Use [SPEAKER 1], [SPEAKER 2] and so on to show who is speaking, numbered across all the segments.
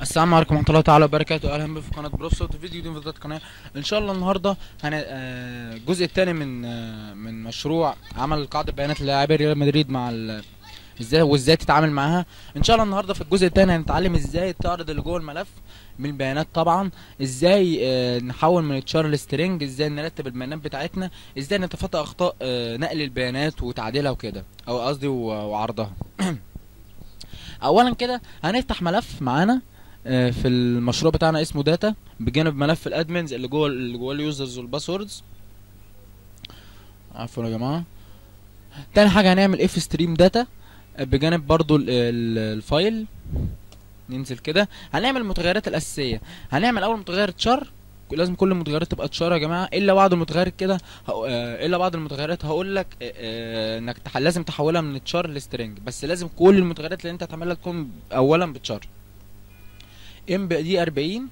[SPEAKER 1] السلام عليكم ورحمة الله تعالى وبركاته. اهلا بكم في قناة بروفسوت. فيديو جديد من فيديوهات القناة. ان شاء الله النهاردة الجزء الثاني من مشروع عمل قاعدة بيانات للاعبي ريال مدريد مع ازاي تتعامل معاها. ان شاء الله النهارده في الجزء الثاني هنتعلم ازاي تعرض اللي جوه الملف من البيانات، طبعا ازاي نحول من تشار لسترينج، ازاي نرتب البيانات بتاعتنا، ازاي نتفادى اخطاء نقل البيانات وتعديلها وكده، او قصدي وعرضها. اولا كده هنفتح ملف معانا في المشروع بتاعنا اسمه داتا، بجانب ملف الادمنز اللي جوه اليوزرز والباسوردز. عفوا يا جماعه. تاني حاجه هنعمل اف ستريم داتا بجانب برضو الفايل. ننزل كده هنعمل المتغيرات الاساسيه. هنعمل اول متغير تشار، لازم كل المتغيرات تبقى تشار يا جماعه، الا بعض المتغيرات كده الا بعض المتغيرات هقول لك انك لازم تحولها من تشار لسترينج، بس لازم كل المتغيرات اللي انت هتعملها تكون اولا بتشار. ام دي 40.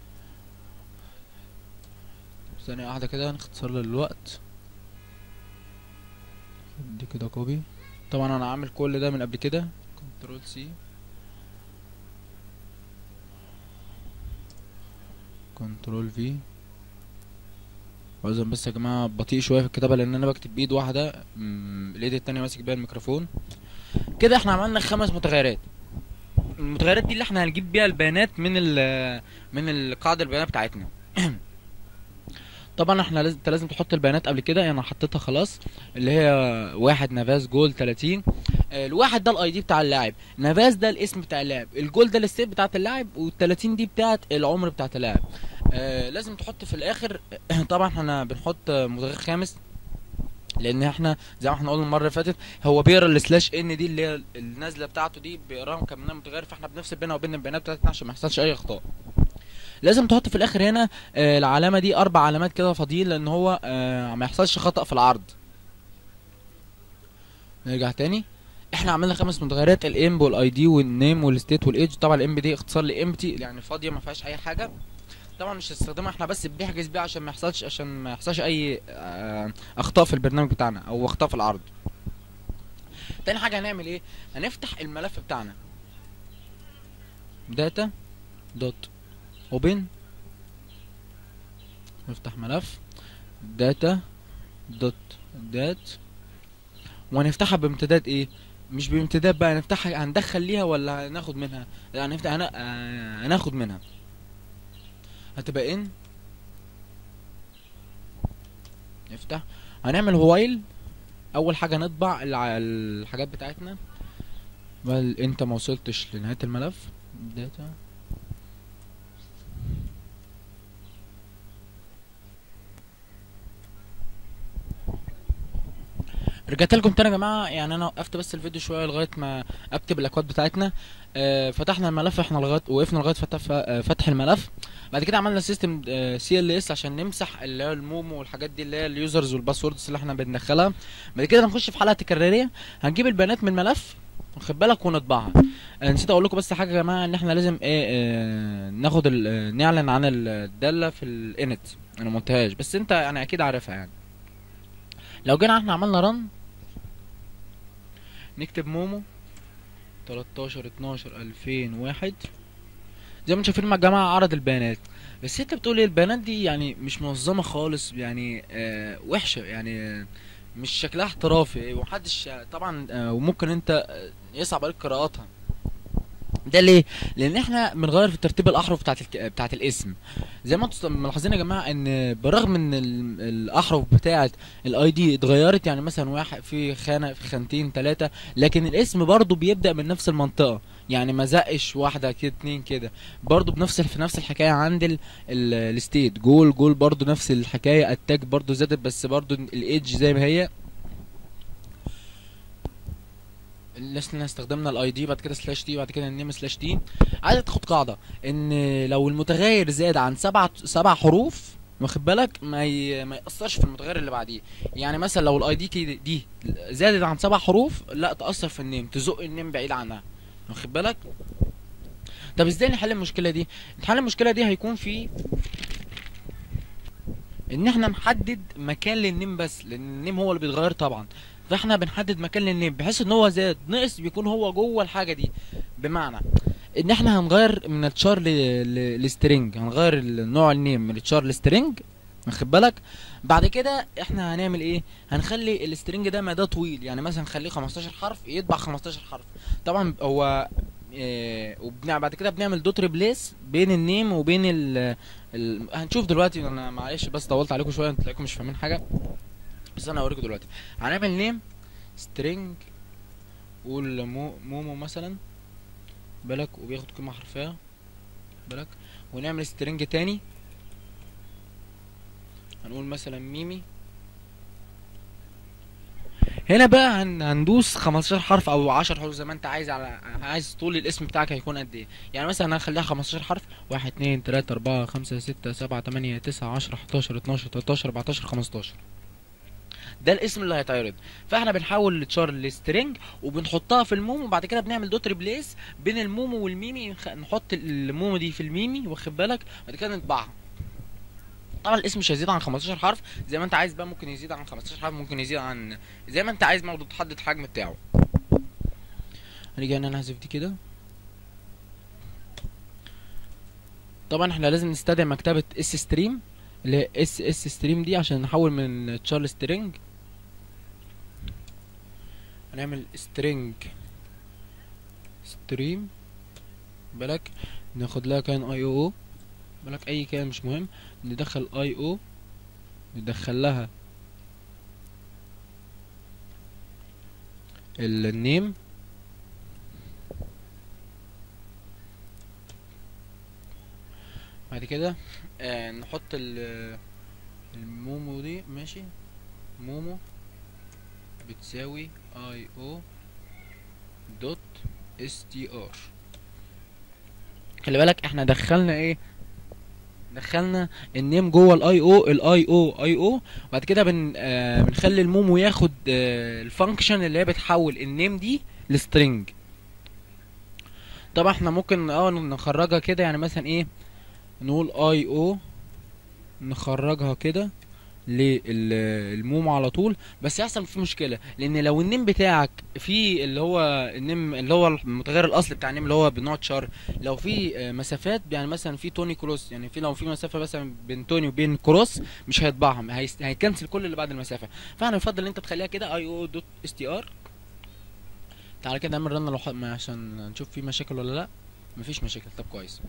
[SPEAKER 1] ثانيه واحده كده نختصر للوقت. دي كده كوبي. طبعا انا عامل كل ده من قبل كده. كنترول سي، كنترول في. عاوزهم بس يا جماعه بطيء شويه في الكتابه لان انا بكتب بايد واحده، الايد التانية ماسك بيها الميكروفون. كده احنا عملنا 5 متغيرات. المتغيرات دي اللي احنا هنجيب بيها البيانات من القاعده البيانات بتاعتنا. طبعا احنا لازم تحط البيانات قبل كده، يعني انا حطيتها خلاص، اللي هي 1 نافاس جول 30. الواحد ده الاي دي بتاع اللاعب، نافاس ده الاسم بتاع اللاعب، الجول ده الستيت بتاعت اللاعب، وال30 دي بتاعت العمر بتاعت اللاعب. لازم تحط في الاخر. طبعا احنا بنحط متغير خامس لان احنا زي ما احنا قلنا المره اللي فاتت هو بيقرا السلاش ان دي اللي هي النازله بتاعته دي، بيقراهم كمان متغير، فاحنا بنفصل بينها وبين البيانات بتاعتنا عشان ما يحصلش اي اخطاء. لازم تحط في الاخر هنا العلامه دي 4 علامات كده فاضيين لان هو ما يحصلش خطأ في العرض. نرجع تاني. احنا عملنا 5 متغيرات، الام والاي دي والنيم والستيت والايدج. طبعا الام دي اختصار لامتي، يعني فاضيه ما فيهاش اي حاجه. طبعا مش هنستخدمها احنا، بس بنحجز بيها عشان ما يحصلش اي اخطاء في البرنامج بتاعنا او اخطاء في العرض. تاني حاجه هنعمل ايه؟ هنفتح الملف بتاعنا داتا دوت اوبن. نفتح ملف داتا دوت دات، وهنفتحها بامتداد ايه؟ مش بامتداد بقى، هنفتحها هندخل ليها ولا هناخد منها؟ لا هنفتح هناخد منها. هتبقى ان نفتح. هنعمل وايل. اول حاجه نطبع الحاجات بتاعتنا، بل انت ما وصلتش لنهايه الملف داتا. رجعت لكم تاني يا جماعه، يعني انا وقفت بس الفيديو شويه لغايه ما اكتب الاكواد بتاعتنا. فتحنا الملف، احنا وقفنا لغايه فتح الملف. بعد كده عملنا سيستم سي ال اس عشان نمسح اللي هو المومو والحاجات دي اللي هي اليوزرز والباسوردز اللي احنا بندخلها. بعد كده هنخش في حلقه تكراريه، هنجيب البيانات من الملف واخد بالك ونطبعها. نسيت اقول لكم بس حاجه يا جماعه، ان احنا لازم ناخد نعلن عن الداله في الانت. انا ما قلتهاش بس انت يعني اكيد عارفها. يعني لو جينا احنا عملنا رن، نكتب مومو 13/12/2001. زي ما انتم شايفين مع الجماعه عرض البيانات، بس انت بتقول ايه؟ البيانات دي يعني مش منظمه خالص، يعني وحشه، يعني مش شكلها احترافي ومحدش طبعا وممكن انت يصعب عليك قراءتها. ده ليه؟ لان احنا بنغير في ترتيب الاحرف بتاعت الاسم. زي ما انتم ملاحظين يا جماعه ان برغم ان الاحرف بتاعت الاي دي اتغيرت، يعني مثلا واحد في خانه في خانتين 3، لكن الاسم برضو بيبدا من نفس المنطقه، يعني ما زقش واحده كده 2 كده. برضو في نفس الحكايه عند الستيت جول برضو نفس الحكايه. التاج برضو زادت بس برضو الايدج زي ما هي. احنا استخدمنا الاي دي بعد كده سلاش تي بعد كده النيم سلاش تي. عايز تاخد قاعده ان لو المتغير زاد عن 7 حروف، واخد بالك، ما ياثرش في المتغير اللي بعديه. يعني مثلا لو الاي دي زادت عن 7 حروف، لا تاثر في النيم، تزق النيم بعيد عنها، واخد بالك. طب ازاي نحل المشكله دي؟ نحل المشكله دي هيكون في ان احنا نحدد مكان للنيم، بس لان النيم هو اللي بيتغير طبعا، فاحنا بنحدد مكان للنيم بحيث ان هو زاد نقص بيكون هو جوه الحاجه دي. بمعنى ان احنا هنغير من التشار لسترينج، هنغير نوع النيم من التشار لسترينج، واخد بالك. بعد كده احنا هنعمل ايه؟ هنخلي السترينج ده مداه طويل، يعني مثلا نخليه 15 حرف يطبع 15 حرف. طبعا هو بعد كده بنعمل دوت ريبليس بين النيم وبين هنشوف دلوقتي. انا معلش بس طولت عليكم شويه، انتوا تلاقيكم مش فاهمين حاجه، بس انا هوريكم دلوقتي. هنعمل نيم سترينج، قول مومو مثلا بالك، وبياخد قيمه حرفيه بالك. ونعمل سترينج تاني، هنقول مثلا ميمي. هنا بقى هندوس 15 حرف او 10 حروف زي ما انت عايز، على عايز طول الاسم بتاعك هيكون قد ايه. يعني مثلا انا هخليها 15 حرف، 1 2 3 4 5 6 7 8 9 10 11 12 13 14 15، ده الاسم اللي هيتعرض. فاحنا بنحول التشار لسترينج وبنحطها في المومو، وبعد كده بنعمل دوت ريبليس بين المومو والميمي، نحط المومو دي في الميمي، واخد بالك، بعد كده نطبعها. طبعا الاسم مش هيزيد عن 15 حرف، زي ما انت عايز بقى، ممكن يزيد عن 15 حرف، ممكن يزيد عن زي ما انت عايز، برضه تحدد الحجم بتاعه. هنيجي هنا نحذف دي كده. طبعا احنا لازم نستدعي مكتبة اس ستريم، اللي هي اس ستريم دي، عشان نحول من تشار سترينج. هنعمل سترينج ستريم بالك، ناخد لها كان اي او بالك، اي كان مش مهم، ندخل اي او، ندخل لها النيم، بعد كده نحط المومو دي، ماشي، مومو بتساوي اي او دوت اس تي ار. خلي بالك احنا دخلنا ايه؟ دخلنا النيم جوه الاي او، بعد كده بنخلي المومو ياخد الفانكشن اللي هي بتحول النيم دي لسترينج. طبعا احنا ممكن نخرجها كده، يعني مثلا ايه، نقول اي او، نخرجها كده للمومو على طول. بس يحصل في مشكله، لان لو النيم بتاعك في اللي هو النيم اللي هو المتغير الاصلي بتاع النيم اللي هو بنوع تشار، لو في مسافات، يعني مثلا في توني كروس، يعني لو في مسافه مثلا بين توني وبين كروس، مش هيطبعهم، هيكنسل كل اللي بعد المسافه. فانا يفضل ان انت تخليها كده اي او دوت اس تي ار. تعالى كده نعمل رن عشان نشوف في مشاكل ولا لا. مفيش مشاكل، طب كويس.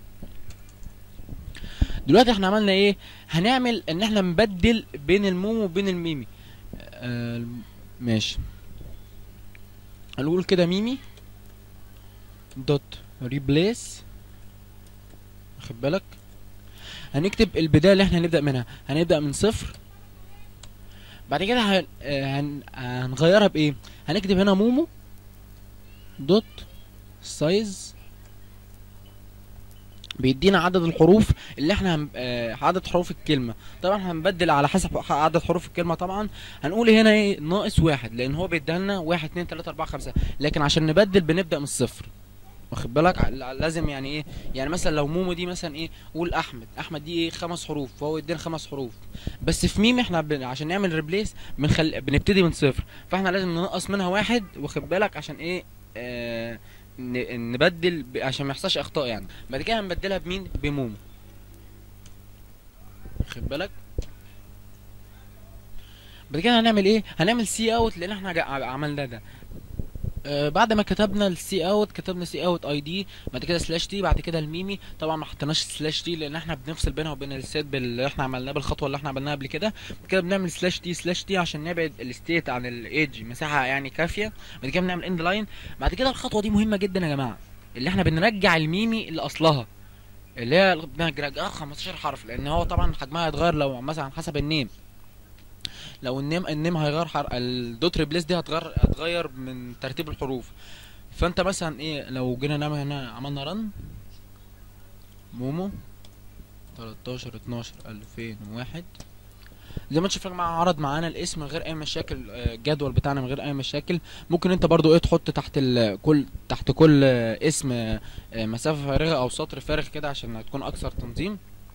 [SPEAKER 1] دلوقتي احنا عملنا ايه؟ هنعمل ان احنا نبدل بين المومو وبين الميمي. ماشي، هنقول كده ميمي دوت ريبليس، واخد بالك. هنكتب البداية اللي احنا هنبدأ منها، هنبدأ من صفر. بعد كده هنغيرها بايه؟ هنكتب هنا مومو دوت سايز، بيدينا عدد الحروف اللي احنا عدد حروف الكلمة. طبعا هنبدل على حسب عدد حروف الكلمة. طبعا هنقول هنا ايه؟ ناقص واحد، لان هو بيديها لنا 1 2 3 4 5، لكن عشان نبدل بنبدأ من الصفر، واخد بالك. لازم يعني ايه؟ يعني مثلا لو مومو دي مثلا ايه، قول احمد دي ايه 5 حروف، فهو يدينا 5 حروف. بس في ميم احنا عشان نعمل ريبليس بنبتدي من صفر، فاحنا لازم ننقص منها واحد، واخد بالك، عشان ايه؟ نبدل عشان ما يحصلش اخطاء يعني. بعد كده هنبدلها بمين؟ بمومو، واخد بالك. بعد كده هنعمل ايه؟ هنعمل سي اوت، لان احنا عملنا ده. بعد ما كتبنا السي اوت، كتبنا سي اوت اي دي، بعد كده سلاش تي، بعد كده الميمي. طبعا ما حطيناش سلاش تي لان احنا بنفصل بينها وبين السيت اللي احنا عملناه بالخطوه اللي احنا عملناها قبل كده. بعد كده بنعمل سلاش تي عشان نبعد الستيت عن الايدج مساحه يعني كافيه. بعد كده بنعمل اند لاين. بعد كده الخطوه دي مهمه جدا يا جماعه، اللي احنا بنرجع الميمي لاصلها، اللي هي بنرجعها 15 حرف، لان هو طبعا حجمها هيتغير لو مثلا حسب النيم. لو النيم هيغير الدوت ريبليس دي هتغير من ترتيب الحروف. فانت مثلا ايه، لو جينا نعمل هنا، عملنا رن مومو 13 12 2001، زي ما انت شايف يا جماعه عرض معانا الاسم من غير اي مشاكل، الجدول بتاعنا من غير اي مشاكل. ممكن انت برضو ايه تحط تحت كل اسم مسافه فارغه او سطر فارغ كده عشان تكون اكثر تنظيم.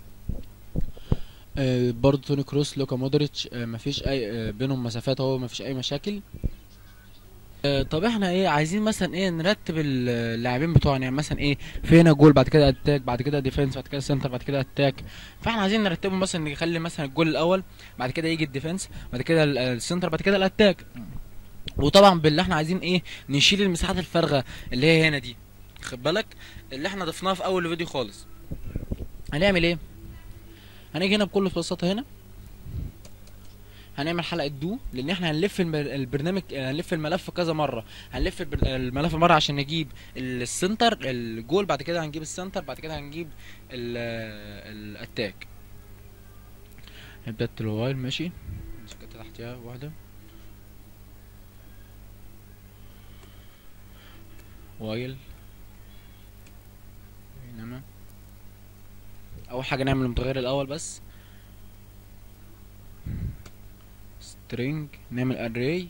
[SPEAKER 1] برضو توني كروس، لوكا مودريتش، مفيش اي بينهم مسافات اهو، مفيش اي مشاكل. طب احنا ايه عايزين مثلا ايه نرتب اللاعبين بتوعنا، يعني مثلا ايه، في هنا جول، بعد كده اتاك، بعد كده ديفense، بعد كده سنتر، بعد كده اتاك. فاحنا عايزين نرتبهم، مثلا نخلي مثلا الجول الاول، بعد كده يجي الديفنس، بعد كده السنتر، بعد كده الاتاك. وطبعا باللي احنا عايزين ايه، نشيل المساحات الفارغه اللي هي هنا دي، خد بالك، اللي احنا ضفناها في اول الفيديو خالص. هنعمل ايه؟ هنيجي هنا بكل بساطه هنا، هنعمل حلقه دو، لان احنا هنلف البرنامج، هنلف الملف كذا مره. هنلف الملف مره عشان نجيب السنتر الجول، بعد كده هنجيب السنتر، بعد كده هنجيب الاتاك. نبدا الوايل، ماشي، كده تحتها واحده وايل. بينما اول حاجه نعمل المتغير الاول بس، string، نعمل array،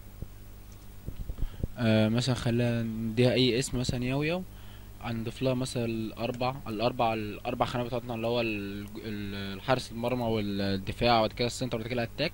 [SPEAKER 1] مثلا خلينا نديها اي اسم، مثلا ياو ياو، هنضيف لها مثلا الاربع خانات بتاعتنا، اللي هو الحارس المرمى والدفاع، وبعد كده السنتر، وبعد كده الاتاك.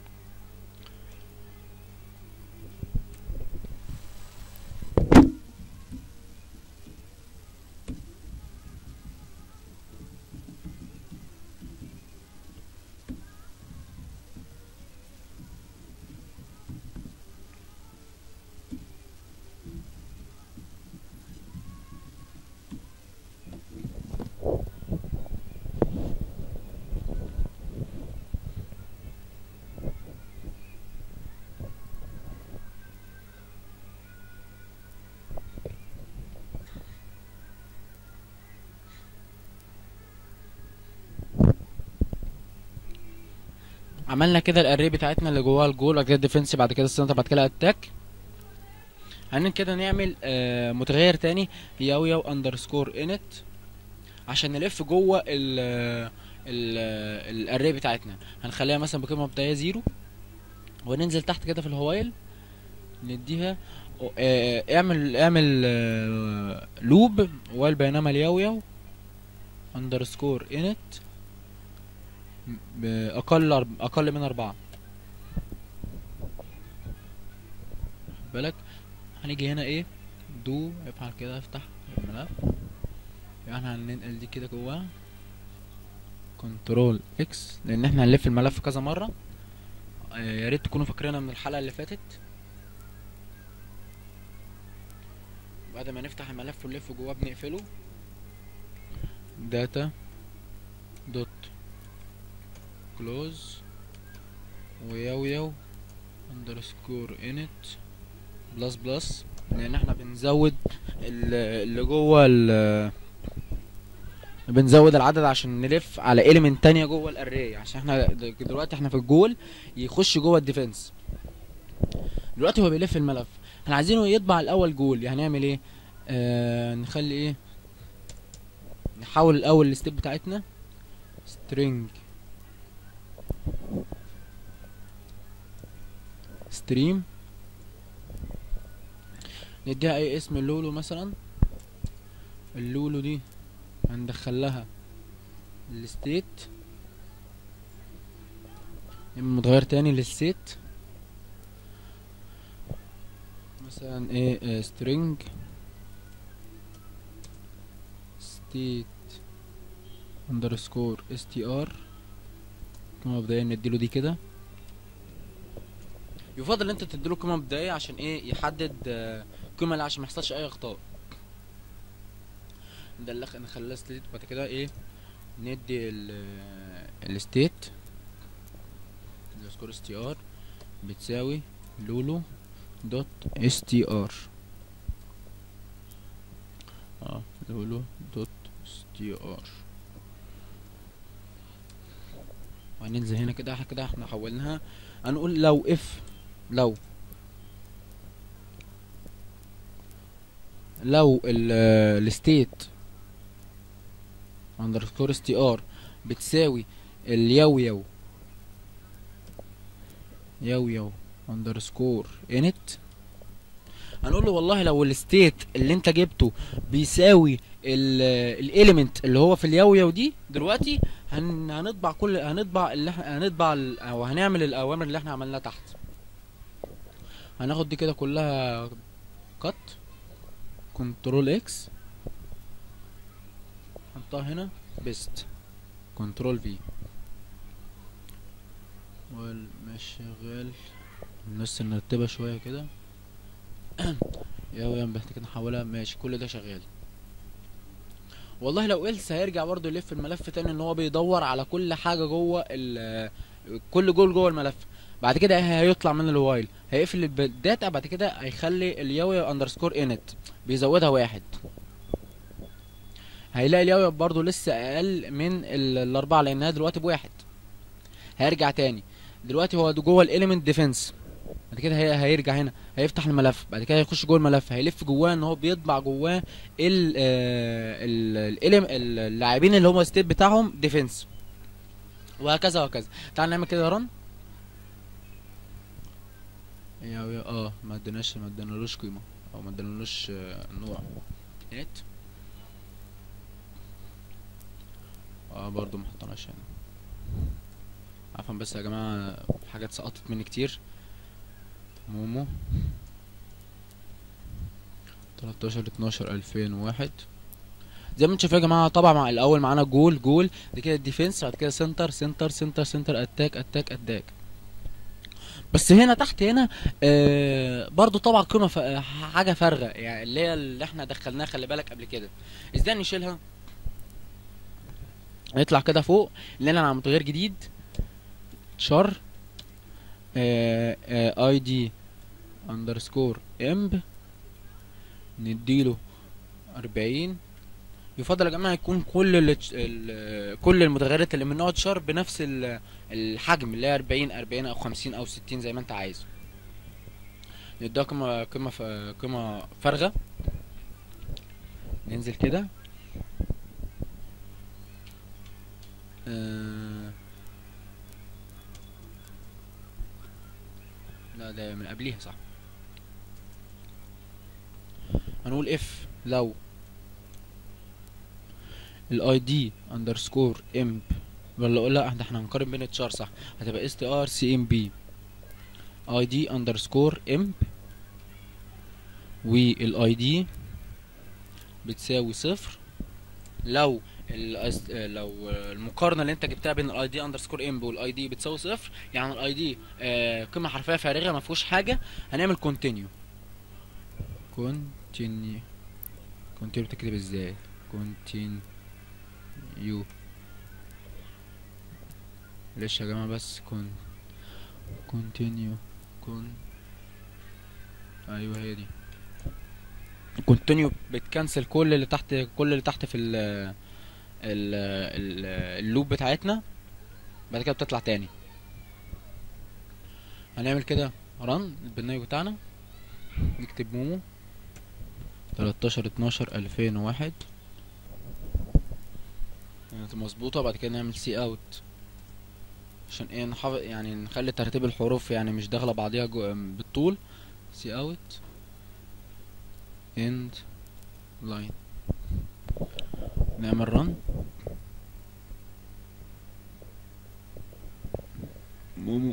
[SPEAKER 1] عملنا كده الاري بتاعتنا اللي جواها الجول، بعد كده الديفنس، بعد كده السنتر، بعد كده الاتاك. هنن كده نعمل متغير تاني، ياو ياو اندرسكور انت، عشان نلف جوه الاري بتاعتنا. هنخليها مثلا بقيمه مبدئيه 0، وننزل تحت كده في الهوايل نديها اعمل لوب وايل، بينما الياو ياو اندرسكور انت اقل من 4. بالك، هنيجي هنا ايه، دو افعل كده، افتح الملف، يعني احنا هننقل دي كده جواها كنترول اكس، لان احنا هنلف الملف كذا مره. يا ريت تكونوا فاكرينها من الحلقه اللي فاتت. بعد ما نفتح الملف ونلف جواه بنقفله، داتا دوت كلوز وياو ياو اندرسكور انت بلس بلس، لان احنا بنزود اللي جوه بنزود العدد عشان نلف على element تانية جوه الاري، عشان احنا دلوقتي احنا في الجول يخش جوه الديفنس. دلوقتي هو بيلف الملف، احنا عايزينه يطبع الاول جول، يعني هنعمل ايه، نخلي ايه، نحول الاول الستيب بتاعتنا string stream، نديها اي اسم، اللولو مثلا. اللولو دي هندخل لها الستيت، نعمل متغير تاني للستيت، مثلا ايه، string state underscore str. قيمة مبدئية نديله دي كده. يفضل ان انت تديله قيمة مبدئية عشان ايه، يحدد قيمة عشان ما يحصلش اي اخطاء. ده اللي نخليها ستيت، بعد كده ايه، ندي الستيت underscore str بتساوي لولو دوت str، لولو دوت str. وهننزل هنا كده، احنا حولناها. هنقول لو اف لو الستيت اندرسكور str بتساوي الياو ياو اندرسكور انت، هنقول له والله لو الستيت اللي انت جبته بيساوي الاليمنت اللي هو في الياو دي، دلوقتي هنطبع او هنعمل الاوامر اللي احنا عملناها تحت. هناخد دي كده كلها كات، كنترول اكس، نحطها هنا، بيست، كنترول في، مش شغال. النص نرتبها شويه كده. يا محتاج نحولها، ماشي كل ده شغال. والله لو إلس هيرجع برضه يلف الملف تاني، ان هو بيدور على كل حاجه جوه كل جول جوه الملف. بعد كده هيطلع من الوايل، هيقفل الداتا، بعد كده هيخلي الياوي اندرسكور انت، بيزودها واحد. هيلاقي الياوي برضه لسه اقل من الاربعه لانها دلوقتي بواحد. هيرجع تاني، دلوقتي هو جوه الاليمنت ديفنس. بعد كده هيرجع هنا، هيفتح الملف، بعد كده هيخش جوه الملف، هيلف جواه ان هو بيطبع جواه اللاعبين اللي هم ستيت بتاعهم ديفنس، وهكذا وهكذا. تعال نعمل كده رن. ما ادينالوش قيمه، او ما ادينالوش نوع نت. برضو ما حطيناش هنا. عفوا بس يا جماعه، حاجات سقطت مني كتير. مومو 13/12/2001 زي ما انتم شايفين يا جماعه. طبعا مع الاول معانا جول دي كده الديفنس، بعد كده سنتر سنتر سنتر سنتر، اتاك اتاك اتاك. بس هنا تحت هنا برضو طبعا قيمه حاجه فارغه، يعني اللي هي اللي احنا دخلناها، خلي بالك قبل كده. ازاي نشيلها؟ نطلع كده فوق، نلاقي على متغير جديد شار اي دي اندرسكور امب، نديله 40. يفضل يا جماعه يكون كل المتغيرات اللي من نوع شار بنفس الحجم، اللي هي 40 او 50 او 60 زي ما انت عايز. نديها قيمه فارغه. ننزل كده لا ده من قبليها صح. هنقول اف لو الاي دي اندرسكور امب، ولا اقول لا احنا هنقارن بين التشار صح، هتبقى اس تي ار سي ام بي اي دي اندرسكور امب، والاي دي بتساوي صفر لو المقارنه اللي انت جبتها بين الاي دي اندرسكور امب والاي دي بتساوي صفر، يعني الاي دي قيمه حرفيه فارغه ما فيهوش حاجه. هنعمل كونتينيو بتكتب ازاي؟ كونتينيو ليش يا جماعه؟ بس كونتينيو ايوه هي دي كونتينيو. بتكنسل كل اللي تحت في اللوب بتاعتنا، بعد كده بتطلع تاني. هنعمل كده رن البرنامج بتاعنا، نكتب مومو 13/12/2001 مظبوطه. بعد كده نعمل سي اوت عشان ايه نحافظ، يعني نخلي ترتيب الحروف يعني مش داخله بعضيها بالطول. سي اوت اند لاين، نعمل رن. مومو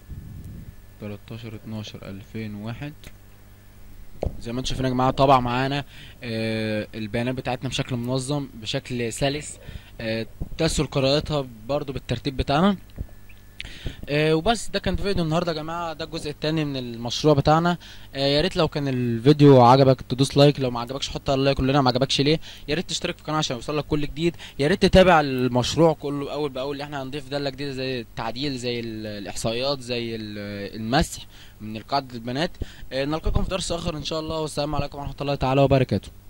[SPEAKER 1] 13/12/2001 زي ما انتم شايفين يا جماعه. طبعا معانا البيانات بتاعتنا بشكل منظم بشكل سلس، تسهل قراءتها برضو بالترتيب بتاعنا. وبس ده كان فيديو النهارده يا جماعه، ده الجزء الثاني من المشروع بتاعنا. يا ريت لو كان الفيديو عجبك تدوس لايك، لو ما عجبكش حط على لايك، كلنا ما عجبكش ليه. يا ريت تشترك في القناه عشان يوصلك كل جديد. يا ريت تتابع المشروع كله اول باول، اللي احنا هنضيف داله جديده زي التعديل، زي الاحصائيات، زي المسح من قاعده البيانات. نلقاكم في درس اخر ان شاء الله، والسلام عليكم ورحمه الله تعالى وبركاته.